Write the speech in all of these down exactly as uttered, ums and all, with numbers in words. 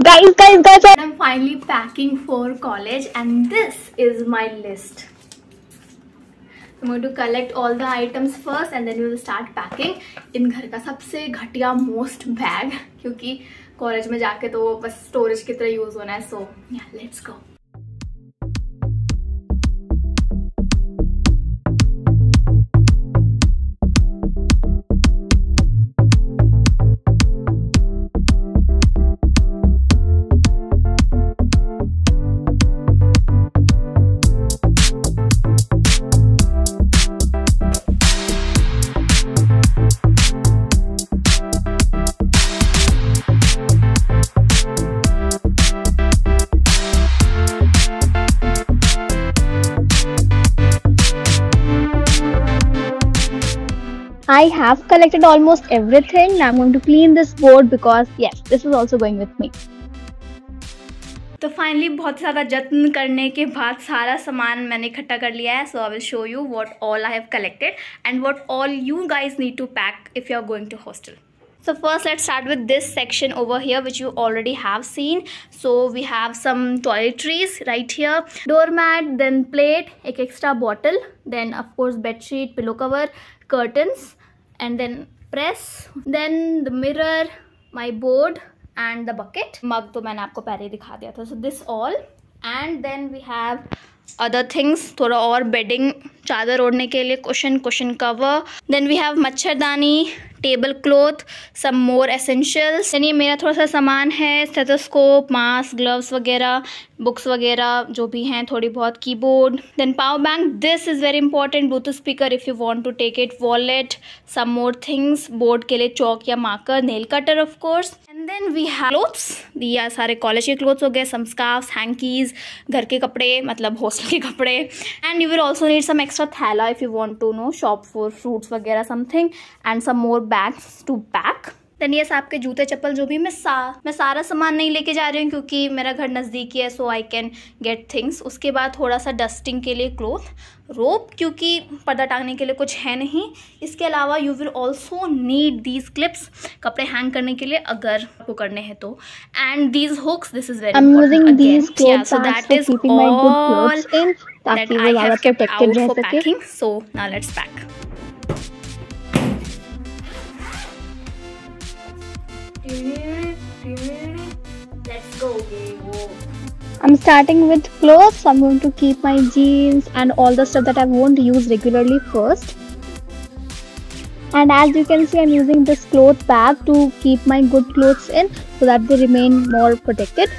Guys, guys, guys, I'm finally packing for college and this is my list. I'm going to collect all the items first and then we will start packing. इन घर का सबसे घटिया most bag क्योंकि college में जाके तो बस storage की तरह यूज होना है. So yeah let's go. I have collected almost everything. I'm going to clean this board because yes, this is also going with me. तो फाइनली बहुत ज़्यादा जत्न करने के बाद सारा सामान मैंने इकट्ठा कर लिया है. So I will show you what all I have collected and what all you guys need to pack if you are going to hostel. So first let's start with this section over here which you already have seen. So we have some toiletries right here, doormat, then plate, एक extra bottle, then of course bed sheet, pillow cover, curtains, and then press, then the mirror, my board and the bucket. Mug तो मैंने आपको पहले ही दिखा दिया था. So this all and then we have other things, थोड़ा और bedding, चादर ओढ़ने के लिए cushion, cushion cover, then we have मच्छरदानी, table cloth, some more essentials. यानी ये मेरा थोड़ा सा सामान है, स्टेथोस्कोप, मास्क, ग्लव्स वगैरह, बुक्स वगैरह जो भी हैं, थोड़ी बहुत keyboard, then power bank. This is very important, Bluetooth speaker if you want to take it, wallet, some more things, board के लिए चौक या marker, nail cutter of course. And then we have clothes, दिया सारे college के clothes हो गए, सम scarfs, hankies, घर के कपड़े मतलब हॉस्टल के कपड़े. And you will also need some extra थैला if you want to no shop for fruits वगैरह something and some more bags to pack. Then ये आपके जूते चप्पल जो भी मैं सा मैं सारा सामान नहीं लेके जा रही हूँ क्योंकि मेरा घर नज़दीकी है. So I can get things. उसके बाद थोड़ा सा डस्टिंग के लिए क्लोथ, रोप क्योंकि पर्दा टांगने के लिए कुछ है नहीं. इसके अलावा you will also need these clips, कपड़े हैंग करने के लिए अगर आपको करने हैं तो. And these hooks, this is very important. So that is all that I have kept out for packing. So now let's pack. Let's go. I'm starting with clothes. So I'm going to keep my jeans and all the stuff that I won't use regularly first. And as you can see, I'm using this cloth bag to keep my good clothes in so that they remain more protected.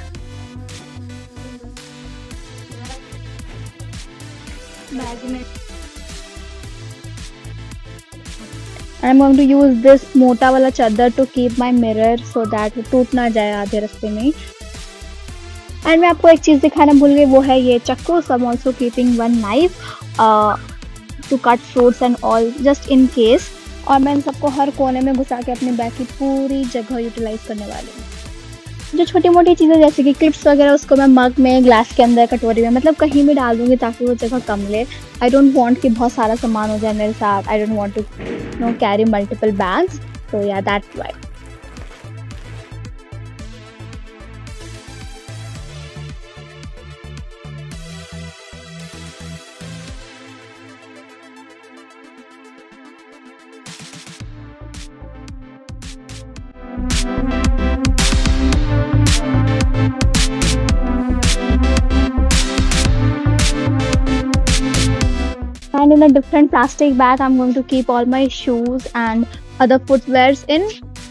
And I'm going to use this मोटा वाला चादर to keep my mirror so that वो टूट ना जाए आधे रास्ते में. एंड मैं आपको एक चीज़ दिखाना भूल गई, वो है ये चक्कू. So I'm also keeping one knife uh, to cut fruits and all just in case. और मैं इन सबको हर कोने में घुसा के अपने बैग की पूरी जगह यूटिलाइज करने वाली हूँ. जो छोटी मोटी चीज़ें जैसे कि क्लिप्स वगैरह उसको मैं मग में, ग्लास के अंदर, कटोरी में, मतलब कहीं भी डाल दूँगी ताकि वो जगह कम ले. आई डोंट वांट कि बहुत सारा सामान हो जाए मेरे साथ. I don't want to no carry multiple bags. So yeah that's why. And in a different plastic bag, I'm going to keep all my shoes and other footwears in.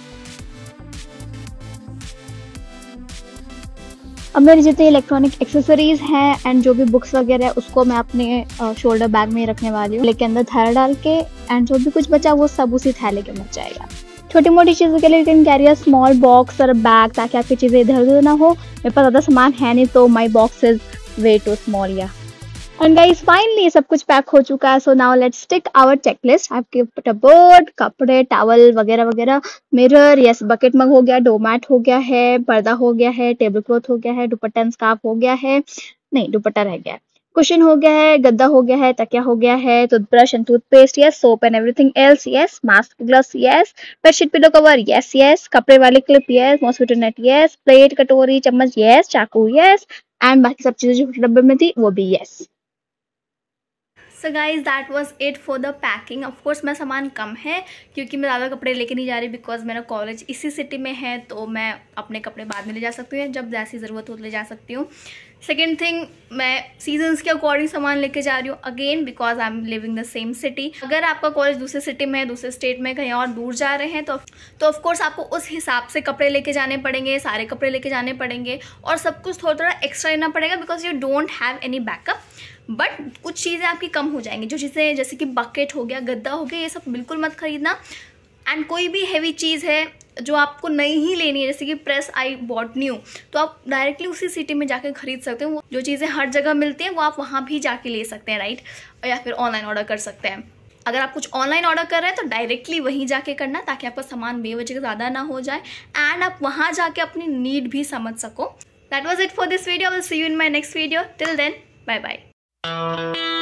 अब मेरी जितनी इलेक्ट्रॉनिक एक्सेसरीज हैं and जो भी books वगैरह है उसको मैं अपने शोल्डर बैग में रखने वाली हूँ, लेकिन अंदर थैला डाल के. एंड जो भी कुछ बचा वो सब उसी थैले के अंदर जाएगा. छोटी मोटी चीज़ों के लिए you can carry a small box और बैग ताकि आपकी चीज़ें इधर उधर ना हो. मेरे पास ज़्यादा सामान है नहीं तो my box is way too small. Yeah and guys finally सब कुछ पैक हो चुका है. So now let's tick our checklist. I have kept a board, कपड़े, टॉवल वगैरह वगैरह, मिरर, यस, बकेट मग हो गया, डोमैट हो गया है, पर्दा हो गया है, टेबल क्लॉथ हो गया है, दुपट्टा एंड स्कार्फ हो गया है, नहीं दुपट्टा रह गया है, कुशन हो गया है, गद्दा हो गया है, तकिया हो गया है, toothbrush and toothpaste yes, soap and everything else yes, mask gloves yes, bedsheet pillow cover yes yes, कपड़े वाली clip yes, mosquito net yes, plate कटोरी चम्मच यस, चाकू यस, एंड बाकी सब चीजें जो छोटे डब्बे में थी वो भी yes. So guys that was it for the packing. Of course मैं सामान कम है क्योंकि मैं ज़्यादा कपड़े लेके नहीं जा रही, बिकॉज मेरा कॉलेज इसी सिटी में है, तो मैं अपने कपड़े बाद में ले जा सकती हूँ, जब जैसी ज़रूरत हो तो ले जा सकती हूँ। सेकेंड थिंग, मैं सीजन्स के अकॉर्डिंग सामान लेके जा रही हूँ, again because I am living the same city. अगर आपका कॉलेज दूसरे सिटी में है, दूसरे स्टेट में, कहीं और दूर जा रहे हैं, तो तो ऑफकोर्स आपको उस हिसाब से कपड़े लेके जाने पड़ेंगे, सारे कपड़े लेके जाने पड़ेंगे, और सब कुछ थोड़ा थोड़ा एक्स्ट्रा लेना पड़ेगा, because you don't have any backup. But कुछ चीज़ें आपकी कम हो जाएंगी, जो चीज़ें जैसे कि बकेट हो गया, गद्दा हो गया, ये सब बिल्कुल मत खरीदना। एंड कोई भी हैवी चीज़ है जो आपको नहीं ही लेनी है, जैसे कि प्रेस आई बॉट न्यू, तो आप डायरेक्टली उसी सिटी में जाकर खरीद सकते हो। जो चीज़ें हर जगह मिलती हैं वो आप वहाँ भी जाके ले सकते हैं, राइट? या फिर ऑनलाइन ऑर्डर कर सकते हैं। अगर आप कुछ ऑनलाइन ऑर्डर कर रहे हैं तो डायरेक्टली वहीं जाके करना, ताकि आपका सामान बेवजह ज़्यादा ना हो जाए, एंड आप वहाँ जाके अपनी नीड भी समझ सको। That was it for this video. I will see you in my next video. Till then, bye bye.